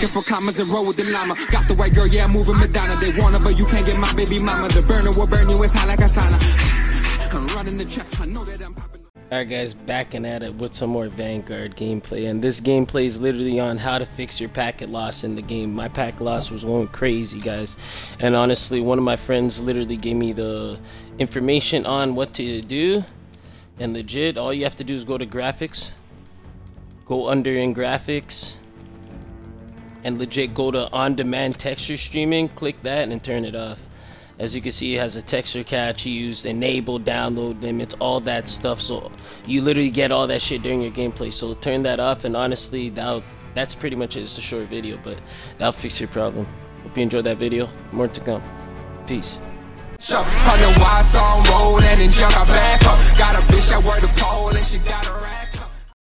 looking for commas and roll with the llama. Got the white girl, yeah, I'm moving Madonna. They want her, but you can't get my baby mama. The burner will burn you, it's hot like a sauna. I'm running the check, I know that I'm popping. Alright guys, backing at it with some more Vanguard gameplay, and this gameplay is literally on how to fix your packet loss in the game. My packet loss was going crazy, guys, and honestly one of my friends literally gave me the information on what to do, and legit all you have to do is go to graphics, go under in graphics, and legit go to on-demand texture streaming, click that and turn it off. As you can see, it has a texture catch used, enable download limits, all that stuff, so you literally get all that shit during your gameplay. So turn that off, and honestly that's pretty much it. It's a short video, but that'll fix your problem. Hope you enjoyed that video. More to come. Peace. On the wide song road and in jail, I back up. Got a bitch that worth the pole and she got her